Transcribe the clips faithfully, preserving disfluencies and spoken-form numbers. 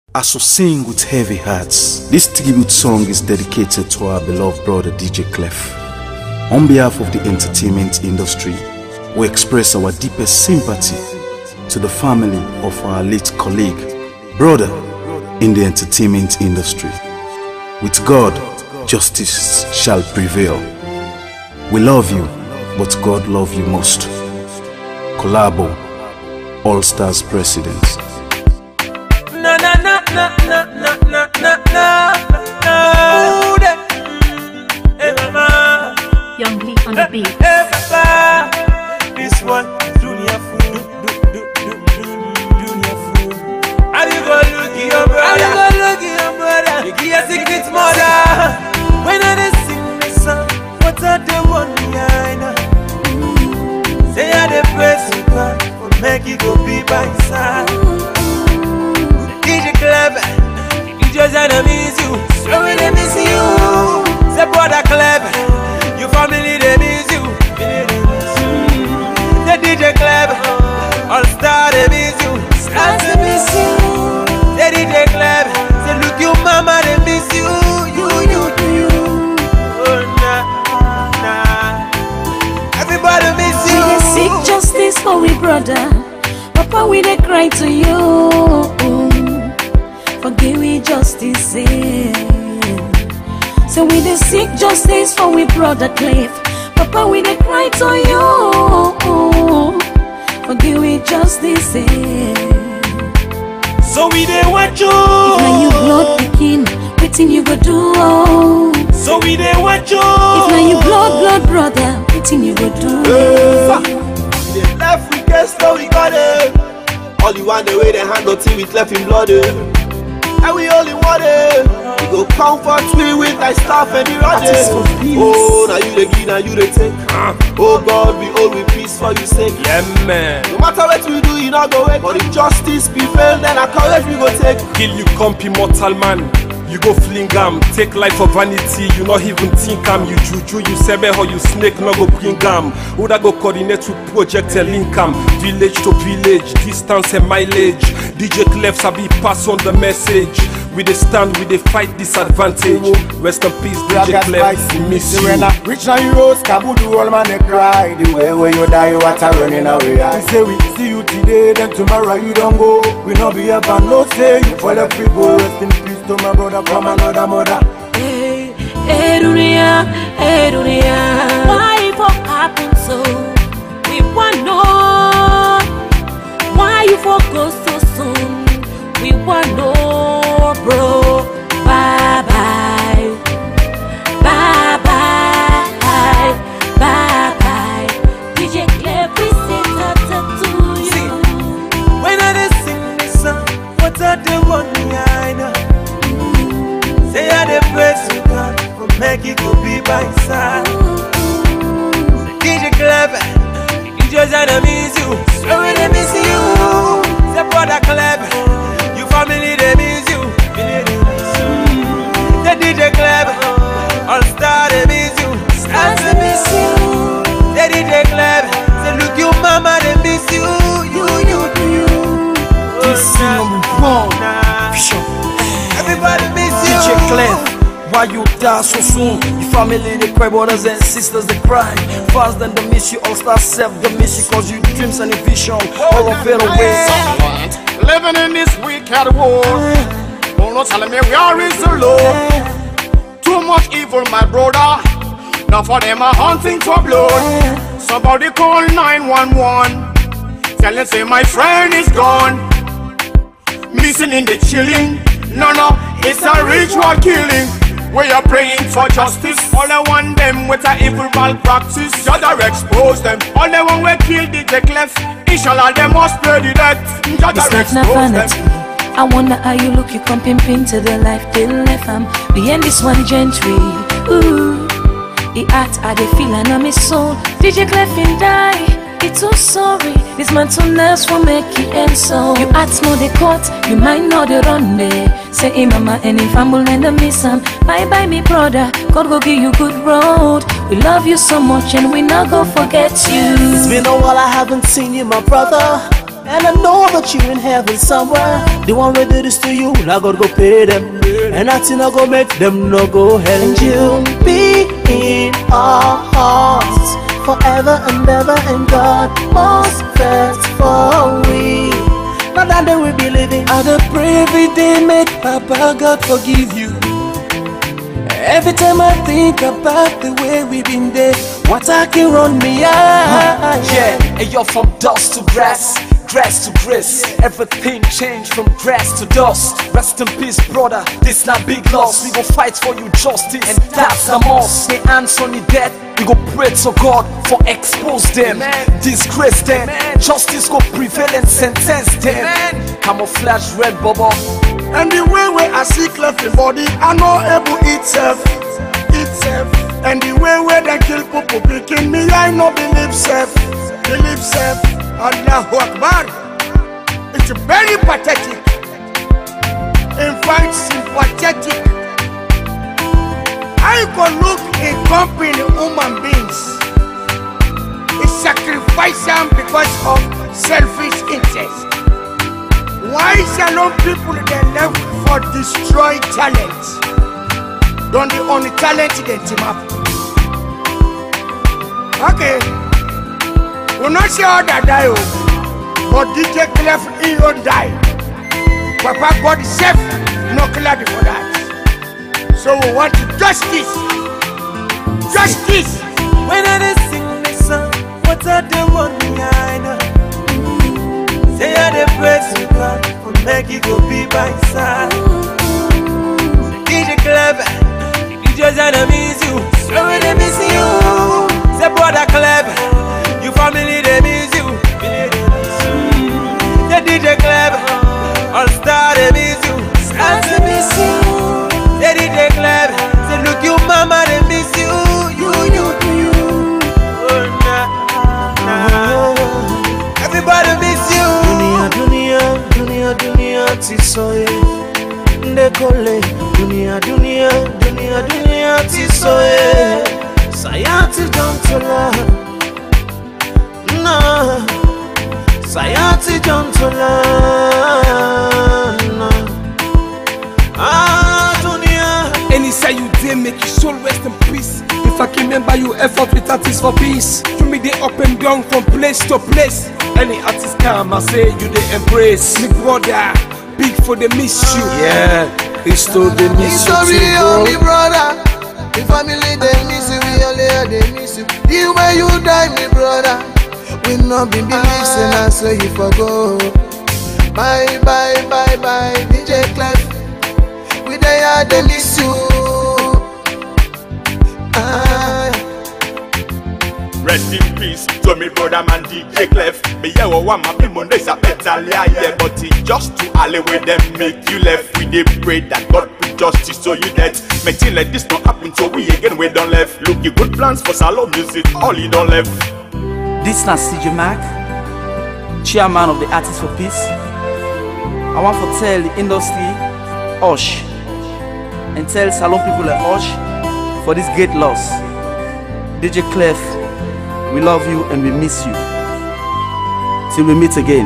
As we sing with heavy hearts, this tribute song is dedicated to our beloved brother D J Clef. On behalf of the entertainment industry, we express our deepest sympathy to the family of our late colleague, brother in the entertainment industry. With God, justice shall prevail. We love you, but God loves you most. Collabo, All Stars President. Na na na na na na na na na na. Hey mama, Young Lee on the beat. hey papa, this one is Dunia food, Dunia food. How you go look at your brother? How you go look at your brother? You give your secret mother. When I dey sing this song, what are the one behind? Say I dey praise you God, but make it go be by side. D J Clef, you just wanna miss you, so we dey miss you. Say brother Clef, your family they miss you. Say D J Clef, All Star they miss you, stars they miss you. Say D J Clef, say look your mama they miss you, you you you. Oh nah nah, everybody miss you. We dey seek justice for we brother, Papa we dey cry to you. Forgive we justice, eh. So we dey seek justice for we brother Clef. Papa we dey cry to you. Forgive we justice, eh. So we dey watch you. If na you blood pikin, wetin you go do? Oh. So we dey watch you. If na you blood blood brother, wetin you go do? We dey left we get so we got it. All you want the way they handle till we left in blood. And we only want it. We go comfort we with thy staff and the rod. Oh, now you the give, now you the take. Oh God, we all with peace for you sake. Yeah man. No matter what we do, you not go away. But if justice prevail, then our courage we go take. Kill you comp immortal man, you go fling am. Take life for vanity, you not even think am. You juju, you sebe or you snake, no go bring am. Would I go coordinate with project and link am? Village to village, distance and mileage. D J Clef sabi pass on the message. We dey stand, we dey fight disadvantage. Rest in peace, D J Clef, we miss you. Rich na heroes, kabudu all man they cry. The way where you die, you are running away. We say we see you today, then tomorrow you don't go. We no be ever no say you for the people. Rest in peace to my brother from another mother. Hey, hey dunia, hey dunia, why it for happen so? We want know why you for go so soon. We want know, bro. Bye bye, bye bye, bye bye. D J Clef, we say tata to you. See, when I dey sing this song, what are the one behind? Say I dey praise you God, but make it go be by side. D J Clef, you just wanna miss you, so we dey miss you. Say brother Clef, your family they miss you. Say D J Clef, All Star they miss you, stars they miss you. Say D J Clef, say look your mama they miss you, you you you. This is number one. Everybody miss you. D J Clef, why you die so soon? Your family they cry, brothers and sisters they cry. Fast then they miss you, All Stars self they miss you, cause you dreams and your vision all of it away. Living in this wicked world. Oh no, telling me where is the Lord? Too much evil, my brother. Now for them are hunting for blood. Somebody call nine one one. Tell them say my friend is gone. Missing in the chilling. No, no, it's a ritual killing. We are praying for justice. All they want them with a evil malpractice. Jada expose them. All they want we kill D J Clef. Inshallah they must pay the debt. Jada It's not expose vanity. them. I wonder how you look, you come pimping to the life they left. I'm behind this one gentry. Ooh, the art I dey feel and I'm his soul. D J Clef in die. It's so sorry. This man too nice for make it end so. You act know the court, you might know the run there. Say hey mama and if I'm and the miss him. Bye bye me brother, God will give you good road. We love you so much and we not go forget you. It's been a while I haven't seen you, my brother. And I know that you in heaven somewhere. The one who did this to you, now God go pay them. And nothing I go make them no go hell. And you'll be in our hearts forever and ever. And God must first for we. Now that they will be living. I dey pray every day, make Papa God forgive you. Every time I think about the way we been there, what I can run me out. Yeah, and you're from dust to grass, grass to grace. Everything changed from grass to dust. Rest in peace, brother, this not big loss. We go fight for you justice, and that's the most. They answer me dead, we go pray to God for expose them, disgrace them. Justice go prevail and sentence them. Camouflage red bubble. And the way where I see left in body, I know able itself, itself. And the way where they kill people picking me, I know believe self, believe self. Allahu Akbar. It's very pathetic. In fact, sympathetic. I can look a company human beings. It's sacrifice them because of selfish interest. Why Salon people they left for destroy talent? Don't the only talent they team up? Okay. We're not sure that die, but D J Clef he won't die. Papa God is safe, no clear for that. So we want justice, justice. When I sing this song, what I do want me I know. Say I dey praise to God, for make it go be by side. D J Clef, D J's and I miss you, so we dey miss you. Say brother Clef, you family they miss you. Say D J Clef, all star they miss you, stars they miss you. Say D J Clef, say look you mama they miss you, you you you. Oh nah, nah. Everybody miss you. Dunia, dunia, dunia, dunia, tisoye. Ndekole, dunia, dunia, dunia, dunia, tisoye. Sayati jontola, no. Sayati jontola, no. Ah, dunia. Any say you did make your soul rest in peace. If I can remember you effort with artists for peace. You me they up and down from place to place. Any artist come I say you they embrace. Me brother, big for the miss you. Yeah, Christo they miss you too, bro. Me brother, the family they miss you, we all here they miss you. The way you die, me brother, we not be listen and say you forgo. Bye bye bye bye, D J Clef, we there they miss you. Ah. Rest in peace to me brother man D J Clef. Me yeah one my people they say better yeah, but it just to alleyway them make you left. We dey pray that God bring justice so you dead. Make things like this not happen so we again we don't left. Look you good plans for Salon music, all you don't left. This na C J Mac, chairman of the Artists for Peace. I want to tell the industry, Osh, and tell Salon people like Osh for this great loss. D J Clef, we love you and we miss you. Till we meet again.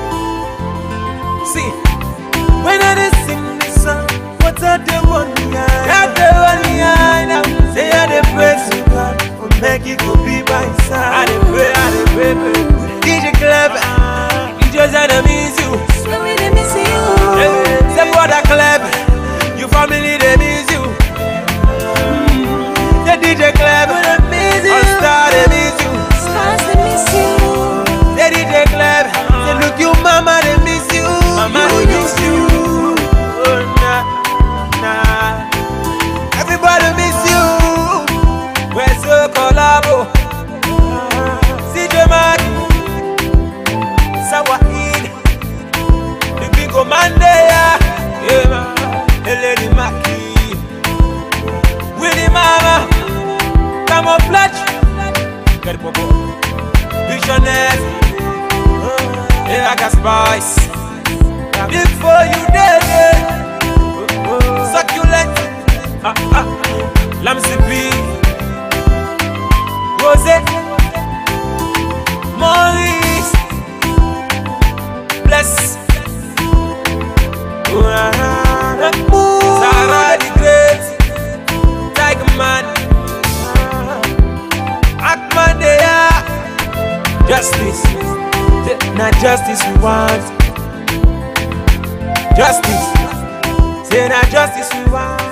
See, when I sing this song, what I do want me I do want me I now. Say I dey praise to God, for make it go be by side. I dey pray, I dey pray, pray. D J Clef, D J's and I miss you, so we dey miss you. Say brother Clef, you family they miss you. Say D J Clef, all star they miss you, stars they miss you. Say D J Clef, say look you mama they miss you, mama. Justice, not justice we want. Justice, say not justice we want.